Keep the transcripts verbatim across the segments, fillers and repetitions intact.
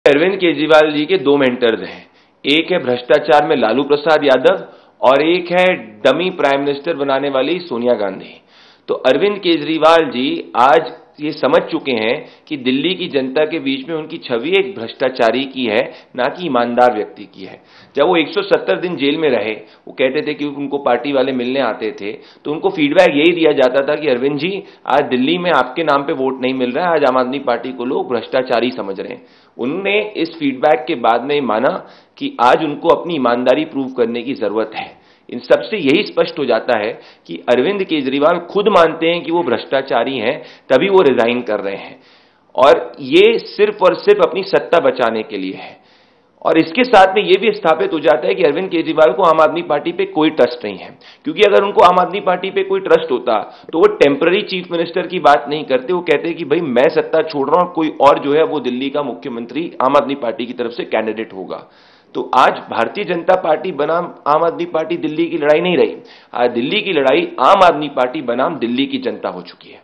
अरविंद केजरीवाल जी के दो मेंटर्स हैं। एक है भ्रष्टाचार में लालू प्रसाद यादव और एक है डमी प्राइम मिनिस्टर बनाने वाली सोनिया गांधी। तो अरविंद केजरीवाल जी आज ये समझ चुके हैं कि दिल्ली की जनता के बीच में उनकी छवि एक भ्रष्टाचारी की है, ना कि ईमानदार व्यक्ति की है। जब वो एक सौ सत्तर दिन जेल में रहे, वो कहते थे कि उनको पार्टी वाले मिलने आते थे तो उनको फीडबैक यही दिया जाता था कि अरविंद जी, आज दिल्ली में आपके नाम पे वोट नहीं मिल रहा है, आज आम आदमी पार्टी को लोग भ्रष्टाचारी समझ रहे हैं। उन्होंने इस फीडबैक के बाद में माना कि आज उनको अपनी ईमानदारी प्रूव करने की जरूरत है। इन सबसे यही स्पष्ट हो जाता है कि अरविंद केजरीवाल खुद मानते हैं कि वो भ्रष्टाचारी हैं, तभी वो रिजाइन कर रहे हैं, और ये सिर्फ और सिर्फ अपनी सत्ता बचाने के लिए है। और इसके साथ में यह भी स्थापित हो जाता है कि अरविंद केजरीवाल को आम आदमी पार्टी पे कोई ट्रस्ट नहीं है, क्योंकि अगर उनको आम आदमी पार्टी पे कोई ट्रस्ट होता तो वो टेम्पररी चीफ मिनिस्टर की बात नहीं करते। वो कहते कि भाई मैं सत्ता छोड़ रहा हूं, कोई और जो है वो दिल्ली का मुख्यमंत्री आम आदमी पार्टी की तरफ से कैंडिडेट होगा। तो आज भारतीय जनता पार्टी बनाम आम आदमी पार्टी दिल्ली की लड़ाई नहीं रही, आज दिल्ली की लड़ाई आम आदमी पार्टी बनाम दिल्ली की जनता हो चुकी है।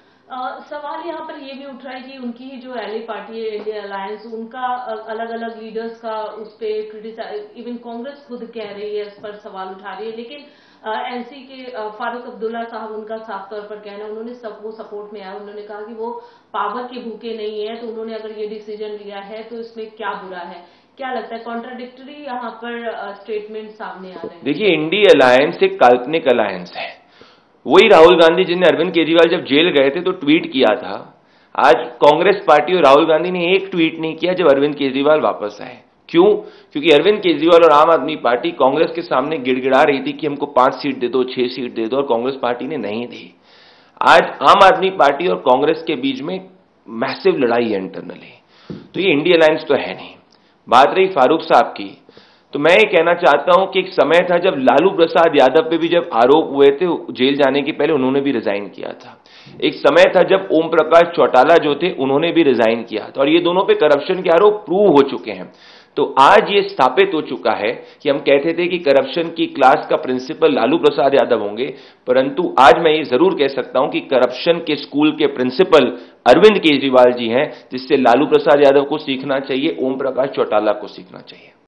आ, सवाल यहाँ पर ये भी उठ रहा है कि उनकी जो एली पार्टी है इंडिया अलायंस, उनका अलग अलग लीडर्स का उस पर क्रिटिसाइज, इवन कांग्रेस खुद कह रही है, इस पर सवाल उठा रही है। लेकिन एनसी के आ, फारूक अब्दुल्ला साहब, उनका साफ तौर पर कहना है, उन्होंने सब वो सपोर्ट में आया। उन्होंने कहा कि वो पावर के भूखे नहीं है, तो उन्होंने अगर ये डिसीजन लिया है तो इसमें क्या बुरा है। क्या लगता है, कॉन्ट्राडिक्टरी यहाँ पर स्टेटमेंट सामने आ रहे हैं? देखिए, इंडिया अलायंस एक काल्पनिक अलायंस है। वही राहुल गांधी जिन्हें अरविंद केजरीवाल जब जेल गए थे तो ट्वीट किया था, आज कांग्रेस पार्टी और राहुल गांधी ने एक ट्वीट नहीं किया जब अरविंद केजरीवाल वापस आए। क्यों? क्योंकि अरविंद केजरीवाल और आम आदमी पार्टी कांग्रेस के सामने गिड़गिड़ा रही थी कि हमको पांच सीट दे दो, छह सीट दे दो, और कांग्रेस पार्टी ने नहीं दी। आज आम आदमी पार्टी और कांग्रेस के बीच में मैसिव लड़ाई है इंटरनली, तो ये इंडिया अलायंस तो है नहीं। बात रही फारूक साहब की, तो मैं ये कहना चाहता हूं कि एक समय था जब लालू प्रसाद यादव पे भी जब आरोप हुए थे जेल जाने के पहले, उन्होंने भी रिजाइन किया था। एक समय था जब ओम प्रकाश चौटाला जो थे, उन्होंने भी रिजाइन किया था, और ये दोनों पे करप्शन के आरोप प्रूव हो चुके हैं। तो आज ये स्थापित हो चुका है कि हम कहते थे कि करप्शन की क्लास का प्रिंसिपल लालू प्रसाद यादव होंगे, परंतु आज मैं ये जरूर कह सकता हूं कि करप्शन के स्कूल के प्रिंसिपल अरविंद केजरीवाल जी हैं, जिससे लालू प्रसाद यादव को सीखना चाहिए, ओम प्रकाश चौटाला को सीखना चाहिए।